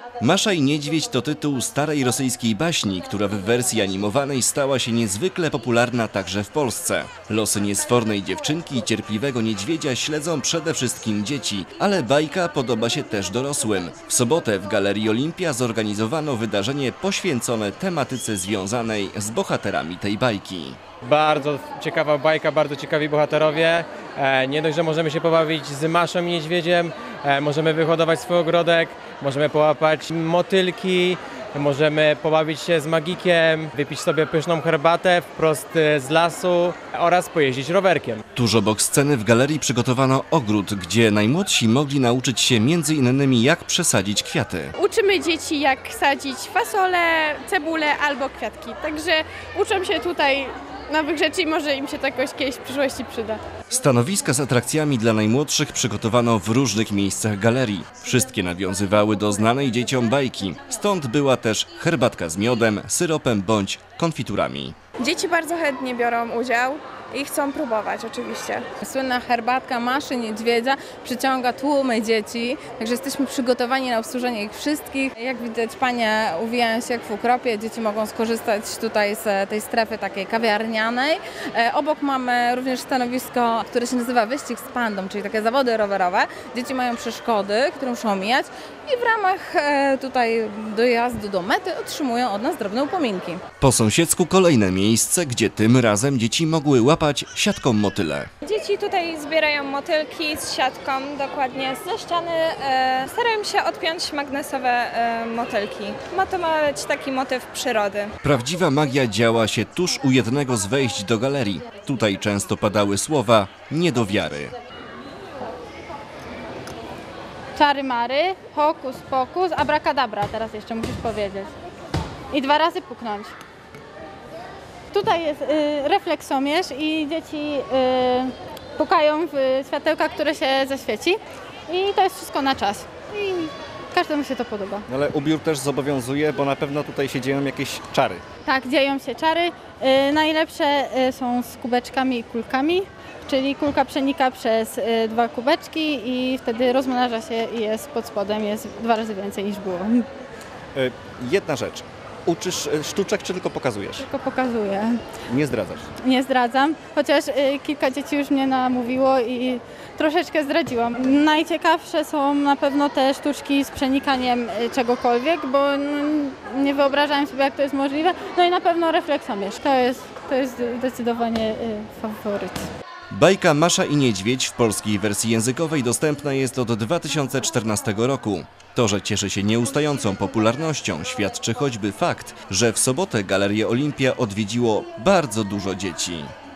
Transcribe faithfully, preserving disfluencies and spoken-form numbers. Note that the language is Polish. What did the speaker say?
Masza i niedźwiedź to tytuł starej rosyjskiej baśni, która w wersji animowanej stała się niezwykle popularna także w Polsce. Losy niesfornej dziewczynki i cierpliwego niedźwiedzia śledzą przede wszystkim dzieci, ale bajka podoba się też dorosłym. W sobotę w Galerii Olimpia zorganizowano wydarzenie poświęcone tematyce związanej z bohaterami tej bajki. Bardzo ciekawa bajka, bardzo ciekawi bohaterowie. E, nie dość, że możemy się pobawić z Maszą i niedźwiedziem, e, możemy wyhodować swój ogrodek, możemy połapać motylki, możemy pobawić się z magikiem, wypić sobie pyszną herbatę wprost z lasu oraz pojeździć rowerkiem. Tuż obok sceny w galerii przygotowano ogród, gdzie najmłodsi mogli nauczyć się między innymi jak przesadzić kwiaty. Uczymy dzieci jak sadzić fasolę, cebulę albo kwiatki, także uczą się tutaj nowych rzeczy i może im się to jakoś kiedyś w przyszłości przyda. Stanowiska z atrakcjami dla najmłodszych przygotowano w różnych miejscach galerii. Wszystkie nawiązywały do znanej dzieciom bajki. Stąd była też herbatka z miodem, syropem bądź konfiturami. Dzieci bardzo chętnie biorą udział i chcą próbować oczywiście. Słynna herbatka Maszy Niedźwiedzia przyciąga tłumy dzieci, także jesteśmy przygotowani na obsłużenie ich wszystkich. Jak widać, panie uwijają się jak w ukropie, dzieci mogą skorzystać tutaj z tej strefy takiej kawiarnianej. Obok mamy również stanowisko, które się nazywa Wyścig z Pandą, czyli takie zawody rowerowe. Dzieci mają przeszkody, które muszą omijać i w ramach tutaj dojazdu do mety otrzymują od nas drobne upominki. Po sąsiedzku kolejne miejsce, gdzie tym razem dzieci mogły łapać siatką motyle. Dzieci tutaj zbierają motylki z siatką, dokładnie ze ściany. E, starają się odpiąć magnesowe e, motylki. Ma to ma być taki motyw przyrody. Prawdziwa magia działa się tuż u jednego z wejść do galerii. Tutaj często padały słowa nie do wiary. Czary mary, hokus pokus, abracadabra, teraz jeszcze musisz powiedzieć. I dwa razy puknąć. Tutaj jest y, refleksomierz i dzieci y, pukają w światełka, które się zaświeci i to jest wszystko na czas. I każdemu się to podoba. Ale ubiór też zobowiązuje, bo na pewno tutaj się dzieją jakieś czary. Tak, dzieją się czary. Y, najlepsze y, są z kubeczkami i kulkami, czyli kulka przenika przez y, dwa kubeczki i wtedy rozmnaża się i jest pod spodem, jest dwa razy więcej niż było. Y, jedna rzecz. Uczysz sztuczek, czy tylko pokazujesz? Tylko pokazuję. Nie zdradzasz? Nie zdradzam, chociaż y, kilka dzieci już mnie namówiło i troszeczkę zdradziłam. Najciekawsze są na pewno te sztuczki z przenikaniem y, czegokolwiek, bo no, nie wyobrażałem sobie, jak to jest możliwe. No i na pewno refleksomierz. To jest, to jest zdecydowanie y, faworyt. Bajka Masza i Niedźwiedź w polskiej wersji językowej dostępna jest od dwa tysiące czternastego roku. To, że cieszy się nieustającą popularnością, świadczy choćby fakt, że w sobotę Galerię Olimpia odwiedziło bardzo dużo dzieci.